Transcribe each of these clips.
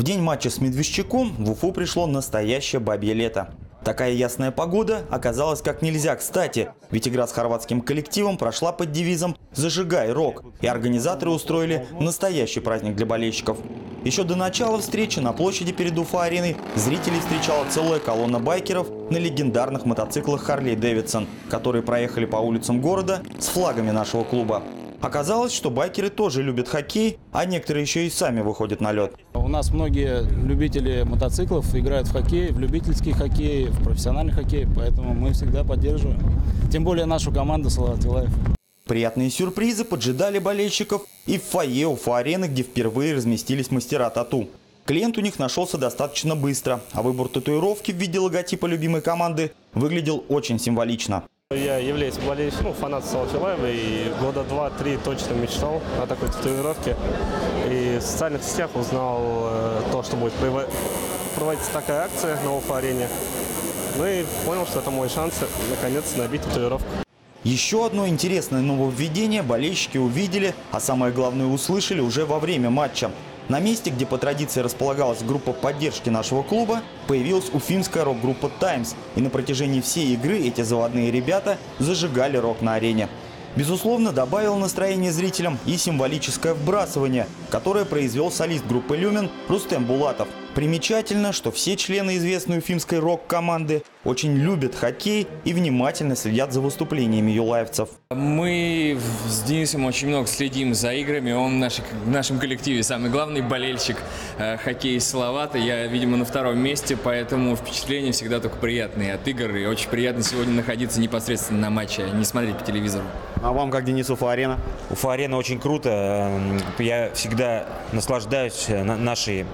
день матча с Медвежчаком в Уфу пришло настоящее бабье лето. Такая ясная погода оказалась как нельзя кстати, ведь игра с хорватским коллективом прошла под девизом «Зажигай, рок», и организаторы устроили настоящий праздник для болельщиков. Еще до начала встречи на площади перед Уфа-ареной зрителей встречала целая колонна байкеров на легендарных мотоциклах Харли Дэвидсон, которые проехали по улицам города с флагами нашего клуба. Оказалось, что байкеры тоже любят хоккей, а некоторые еще и сами выходят на лед. У нас многие любители мотоциклов играют в хоккей, в любительский хоккей, в профессиональный хоккей, поэтому мы всегда поддерживаем. Тем более нашу команду Салават Юлаев. Приятные сюрпризы поджидали болельщиков и в фойе Уфа-арены, где впервые разместились мастера тату. Клиент у них нашелся достаточно быстро, а выбор татуировки в виде логотипа любимой команды выглядел очень символично. Я являюсь болельщиком, фанат Салавата Юлаева, и года 2-3 точно мечтал о такой татуировке. И в социальных сетях узнал то, что будет проводиться такая акция на Уфа-арене. Ну и понял, что это мой шанс наконец набить татуировку. Еще одно интересное нововведение болельщики увидели, а самое главное услышали уже во время матча. На месте, где по традиции располагалась группа поддержки нашего клуба, появилась уфимская рок-группа «Таймс». И на протяжении всей игры эти заводные ребята зажигали рок на арене. Безусловно, добавил настроение зрителям и символическое вбрасывание, которое произвел солист группы «Люмен» Рустем Булатов. Примечательно, что все члены известной уфимской рок-команды очень любят хоккей и внимательно следят за выступлениями юлаевцев. Мы с Денисом очень много следим за играми. Он в нашем коллективе самый главный болельщик хоккея Салавата. Я, видимо, на втором месте, поэтому впечатления всегда только приятные от игр. И очень приятно сегодня находиться непосредственно на матче, а не смотреть по телевизору. А вам как, Денис, Уфа-арена? Уфа-арена очень круто. Я всегда наслаждаюсь нашей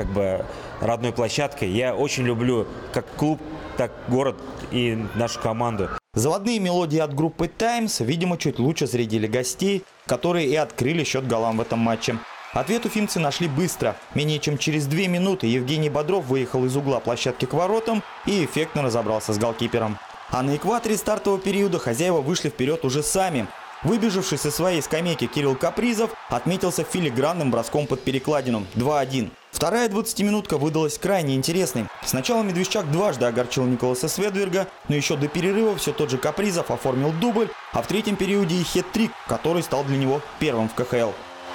родной площадкой. Я очень люблю как клуб, так город и нашу команду. Заводные мелодии от группы «Таймс», видимо, чуть лучше зарядили гостей, которые и открыли счет голам в этом матче. Ответ уфимцы нашли быстро. Менее чем через 2 минуты Евгений Бодров выехал из угла площадки к воротам и эффектно разобрался с голкипером. А на экваторе стартового периода хозяева вышли вперед уже сами. Выбежавший со своей скамейки Кирилл Капризов отметился филигранным броском под перекладину 2-1. Вторая 20-минутка выдалась крайне интересной. Сначала Медвежчак дважды огорчил Николаса Сведверга, но еще до перерыва все тот же Капризов оформил дубль, а в третьем периоде и хет-трик, который стал для него первым в КХЛ.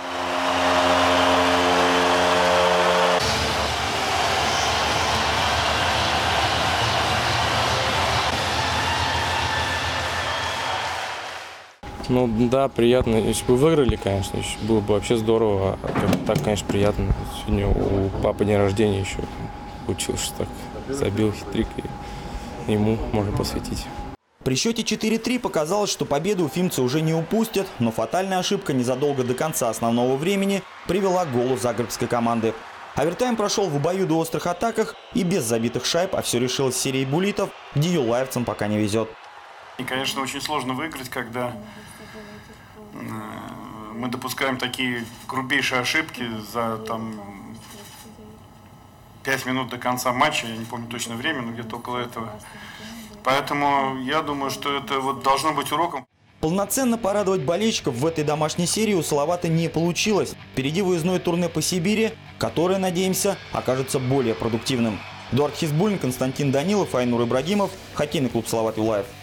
Ну да, приятно. Если бы выиграли, конечно, было бы вообще здорово. Так, конечно, приятно. Сегодня у папы день рождения еще получилось, что так забил хитрик, и ему можно посвятить. При счете 4-3 показалось, что победу уфимцы уже не упустят, но фатальная ошибка незадолго до конца основного времени привела к голу загребской команды. Овертайм прошел в обоюдоострых атаках и без забитых шайб, а все решилось серией буллитов, где юлаевцам пока не везет. И, конечно, очень сложно выиграть, когда мы допускаем такие грубейшие ошибки за 5 минут до конца матча, я не помню точно время, но где-то около этого. Поэтому я думаю, что это должно быть уроком. Полноценно порадовать болельщиков в этой домашней серии у Салавата не получилось. Впереди выездное турне по Сибири, которое, надеемся, окажется более продуктивным. Эдуард Хизбуллин, Константин Данилов, Айнур Ибрагимов, хоккейный клуб Салават Юлаев.